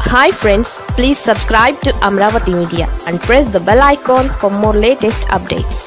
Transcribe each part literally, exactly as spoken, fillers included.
Hi friends, please subscribe to Amravati Media and press the bell icon for more latest updates.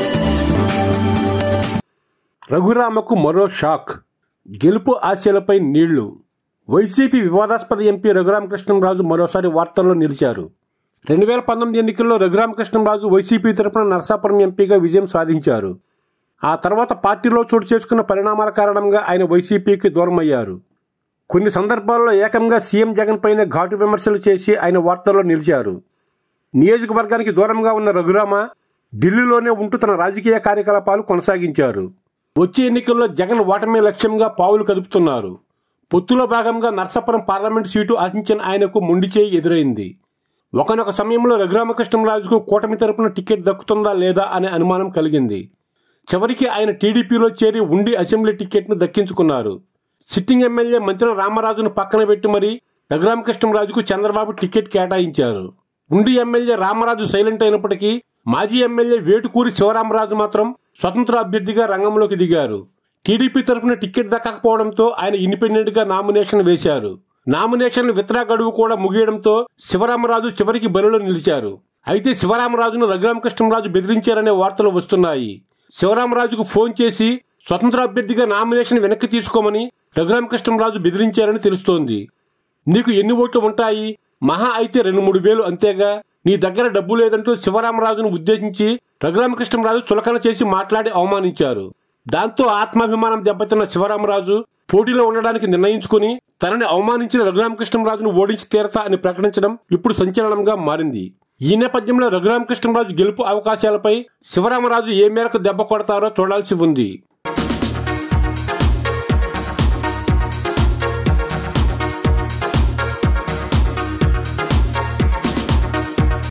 రఘురామకు మరో shock. గెలుపు ఆశలపై నీళ్లు. YCP వివాదాస్పద MP Raghurama Krishnam Raju మరోసారి వార్తల్లో నిలిచారు. రెండు వేల పంతొమ్మిది ఎన్నికల్లో రఘురామకృష్ణంరాజు వైసీపీ తరపున నరసాపురం ఎంపీగా విజయం సాధించారు. ఆ తర్వాత పార్టీలో చోటు చేసుకున్న పరిణామాల కారణంగా ఆయన వైసీపీకి దూరమయ్యారు. కొన్ని సందర్భాల్లో ఏకంగా సీఎం జగన్ పైన ఘాటు విమర్శలు చేసి ఆయన వార్తల్లో నిలిచారు. నియోజకవర్గానికి దూరంగా ఉన్న రఘురామ ఢిల్లీలోనే ఉంటూ తన రాజకీయ కార్యకలాపాలు కొనసాగించారు. వచ్చే ఎన్నికల్లో జగన్ ఓటమే లక్ష్యంగా పావులు కదుపుతున్నారు. పొత్తులో భాగంగా నరసాపురం పార్లమెంటు సీటు ఆశించిన ఆయనకు మొండి చేయి ఎదురైంది. ఒకనొక సమయంలో రఘురామకృష్ణంరాజుకు కూటమి తరపున టికెట్ దక్కుతుందా లేదా అనే అనుమానం కలిగింది. చివరికి ఆయన టీడీపీలో చేరి ఉండి అసెంబ్లీ టికెట్ను దక్కించుకున్నారు. సిట్టింగ్ ఎమ్మెల్యే మంత్రి రామరాజును పక్కన పెట్టి మరీ రఘురామకృష్ణంరాజుకు చంద్రబాబు టికెట్ కేటాయించారు. ఉండి ఎమ్మెల్యే రామరాజు సైలెంట్ అయినప్పటికీ మాజీ ఎమ్మెల్యే వేటుకూరి శివరామరాజు మాత్రం స్వతంత్ర అభ్యర్థిగా రంగంలోకి దిగారు. టీడీపీ తరఫున టికెట్ దక్కకపోవడంతో ఆయన ఇండిపెండెంట్ గా నామినేషన్ వేశారు. నామినేషన్ విత్డ్రా గడువు కూడా ముగియడంతో శివరామరాజు చివరికి బరిలో నిలిచారు. అయితే శివరామరాజును రఘురామకృష్ణంరాజు బెదిరించారనే వార్తలు వస్తున్నాయి. శివరామరాజుకు ఫోన్ చేసి స్వతంత్ర అభ్యర్థిగా నామినేషన్ వెనక్కి తీసుకోమని రఘురామకృష్ణంరాజు బెదిరించారని తెలుస్తోంది. నీకు ఎన్ని ఓట్లు ఉంటాయి, మహా అయితే రెండు మూడు వేలు అంతేగా, నీ దగ్గర డబ్బు లేదంటూ శివరామరాజును ఉద్దేశించి రఘురామకృష్ణంరాజు చులకన చేసి మాట్లాడి అవమానించారు. దాంతో ఆత్మాభిమానం దెబ్బతిన్న శివరామరాజు పోటీలో ఉండడానికి నిర్ణయించుకుని తనని అవమానించిన రఘురామకృష్ణంరాజును ఓడించి తీరతా అని ప్రకటించడం ఇప్పుడు సంచలనంగా మారింది. ఈ నేపథ్యంలో రఘురామకృష్ణంరాజు గెలుపు అవకాశాలపై శివరామరాజు ఏ మేరకు దెబ్బ కొడతారో చూడాల్సి ఉంది.